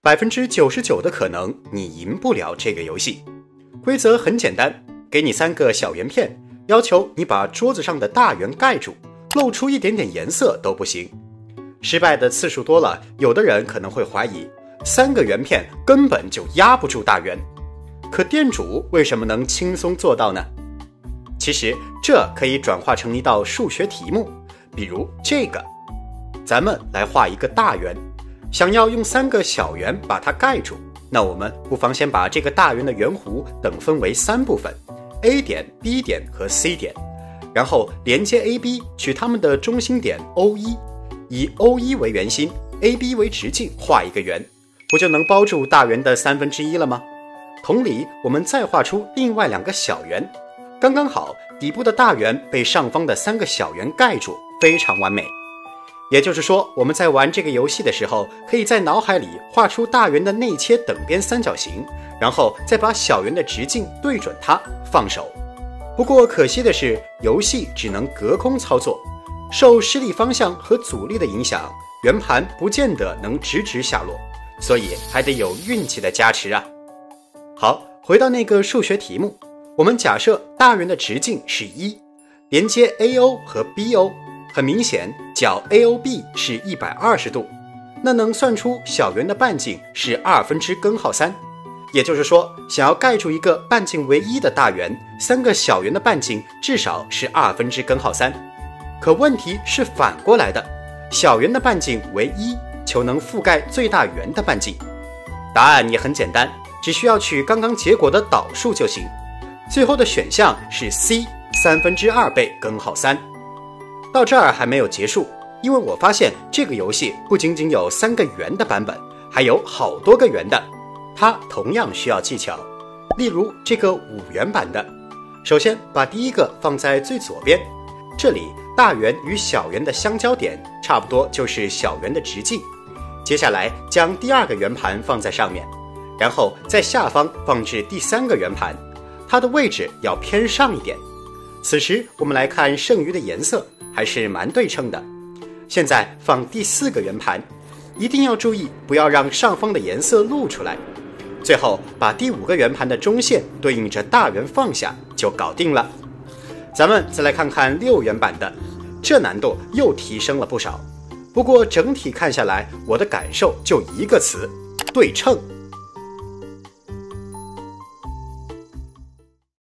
99%的可能你赢不了这个游戏。规则很简单，给你3个小圆片，要求你把桌子上的大圆盖住，露出一点点颜色都不行。失败的次数多了，有的人可能会怀疑3个圆片根本就压不住大圆。可店主为什么能轻松做到呢？其实这可以转化成一道数学题目，比如这个。咱们来画一个大圆，想要用3个小圆把它盖住，那我们不妨先把这个大圆的圆弧等分为3部分， A 点、B 点和 C 点，然后连接 AB， 取它们的中心点 O1， 以 O1 为圆心， AB 为直径，画一个圆，不就能包住大圆的1/3了吗？同理，我们再画出另外2个小圆，刚刚好，底部的大圆被上方的3个小圆盖住，非常完美。也就是说，我们在玩这个游戏的时候，可以在脑海里画出大圆的内切等边三角形，然后再把小圆的直径对准它，放手。不过可惜的是，游戏只能隔空操作，受施力方向和阻力的影响，圆盘不见得能直直下落，所以还得有运气的加持啊。好，回到那个数学题目，我们假设大圆的直径是1，连接 AO 和 BO， 很明显角 AOB 是120度，那能算出小圆的半径是2/3，也就是说，想要盖住一个半径为1的大圆，3个小圆的半径至少是2/3。可问题是反过来的，小圆的半径为1，求能覆盖最大圆的半径。答案也很简单，只需要取刚刚结果的导数就行。最后的选项是 C， 2/3倍根号3。到这儿还没有结束，因为我发现这个游戏不仅仅有3个圆的版本，还有好多个圆的，它同样需要技巧。例如这个5圆版的，首先把第一个放在最左边，这里大圆与小圆的相交点差不多就是小圆的直径。接下来将第2个圆盘放在上面，然后在下方放置第3个圆盘，它的位置要偏上一点。此时我们来看剩余的颜色，还是蛮对称的。现在放第4个圆盘，一定要注意不要让上方的颜色露出来。最后把第5个圆盘的中线对应着大圆放下，就搞定了。咱们再来看看6圆版的，这难度又提升了不少。不过整体看下来，我的感受就一个词：对称。